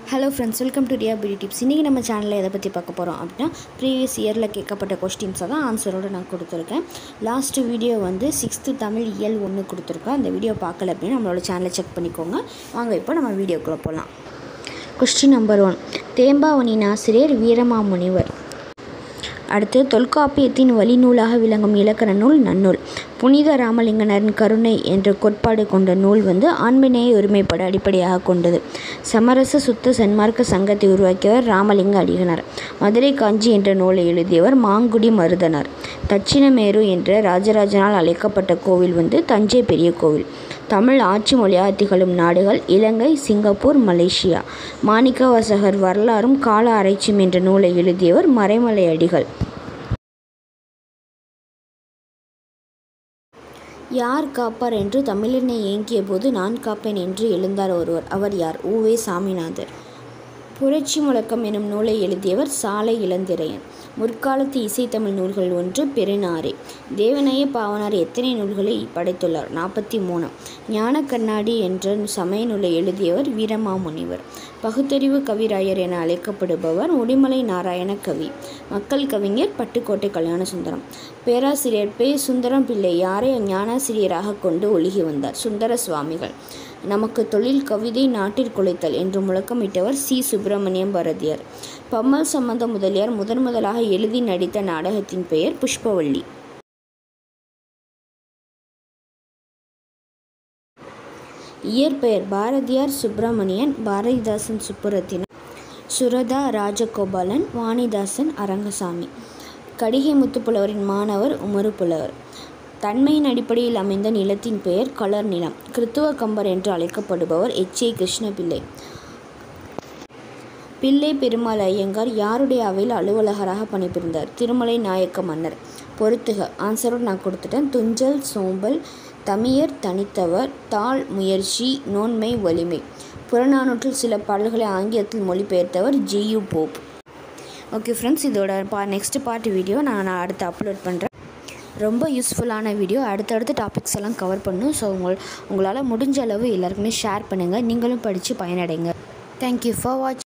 Hello friends, welcome to Beauty Tips. இன்னைக்கு நம்ம சேனல்ல எதை பத்தி பார்க்க போறோம் அப்படினா previous yearல கேட்கப்பட்ட क्वेश्चंस தான் ஆன்சரோட நான் கொடுத்திருக்கேன். லாஸ்ட் வீடியோ வந்து 6th தமிழ் இயல் 1 கொடுத்திருக்கேன். அந்த வீடியோ பார்க்கல அப்படினா நம்மளோட சேனலை செக் பண்ணிக்கோங்க. வாங்க இப்போ நம்ம வீடியோக்குள்ள போலாம். Question number 1. தேம்பாவணியின் ஆசிரியர் வீரமாமுனிவர். அடுத்து தொல்காப்பியத்தின் வழிநூலாக விளங்கும் இலக்கண நூல் நன்னூல். புனித ராமலிங்கனரின் கருணை என்ற கோட்பாடு கொண்ட நூல் வந்து ஆண்மைநேய ஒருமைப்பாடு அடிப்படையாக கொண்டது. சமரச சுத்த சன்மார்க்க சங்கத்தை உருவாக்கியவர் ராமலிங்க அடிகனார். மதுரை காஞ்சி என்ற நூலை எழுதியவர் மாங்குடி மருதனார். தட்சிணமேரு என்ற ராஜராஜனால் அழைக்கப்பட்ட கோவில் வந்து தஞ்சை பெரிய கோவில். தமிழ் ஆட்சி மொழியாக திகழும் நாடுகள் இலங்கை, சிங்கப்பூர், மலேசியா. மாணிக்கவாசகர் வரலாறும் கால ஆராய்ச்சியும் என்ற நூலை எழுதியவர் மறைமலை அடிகள். யார் காப்பார் என்று தமிழனை ஏங்கிய போது நான் காப்பேன் என்று எழுந்தார் ஒருவர். அவர் யார்? உவே சாமிநாதர். புரட்சி முழக்கம் எனும் நூலை எழுதியவர் சாலை இளந்திரையன். முற்காலத்து இசைத்தமிழ் நூல்கள் ஒன்று பெருநாரே. தேவநேய பாவனார் எத்தனை நூல்களை படைத்துள்ளார்? 43. ஞான கண்ணாடி என்ற சமய நூலை எழுதியவர் வீரமாமுனிவர். பகுத்தறிவு கவிராயர் என அழைக்கப்படுபவர் உடிமலை நாராயண கவி. மக்கள் கவிஞர் பட்டுக்கோட்டை கல்யாணசுந்தரம். பேராசிரியர் பே. சுந்தரம் பிள்ளை யாரை ஞானாசிரியராக கொண்டு ஒழுகி வந்தார்? சுந்தர சுவாமிகள். நமக்கு தொழில் கவிதை நாட்டிற்குலைத்தல் என்று முழக்கமிட்டவர் சி. சுப்பிரமணியம் பாரதியார். பம்மல் சம்பந்த முதலியார் முதலாக எழுதி நடித்த நாடகத்தின் பெயர் புஷ்பவள்ளி. இயற்பெயர் பாரதியார் சுப்பிரமணியன், பாரதிதாசன் சுப்புரத்தினம், சுரதா ராஜகோபாலன், வாணிதாசன் அரங்கசாமி. கடிகை முத்துப்புலவரின் மாணவர் உமறு புலவர். தன்மையின் அடிப்படையில் அமைந்த நிலத்தின் பெயர் கலர் நிலம். கிறித்துவ கம்பர் என்று அழைக்கப்படுபவர் எச். கிருஷ்ணபிள்ளை. பிள்ளை பெருமாள் ஐயங்கார் யாருடைய அவையில் அலுவலகராக பணிபுரிந்தார்? திருமலை நாயக்க மன்னர். பொறுத்துக. ஆன்சரோடு நான் கொடுத்துட்டேன். துஞ்சல் சோம்பல், தமியர் தனித்தவர், தாழ் முயற்சி, நோன்மை வலிமை. புறநானூற்றில் சில பாடல்களை ஆங்கிலத்தில் மொழிபெயர்த்தவர் ஜி.யு. போப். ஓகே ஃப்ரெண்ட்ஸ், இதோட நெக்ஸ்ட் பார்ட் வீடியோ நான் அடுத்து அப்லோட் பண்ணுறேன். ரொம்ப யூஸ்ஃபுல்லான வீடியோ. அடுத்தடுத்த டாபிக்ஸ் எல்லாம் கவர் பண்ணும். ஸோ உங்களால் முடிஞ்ச அளவு எல்லாருக்குமே ஷேர் பண்ணுங்கள். நீங்களும் படித்து பயனடைங்க. தேங்க்யூ ஃபார் வாட்சிங்.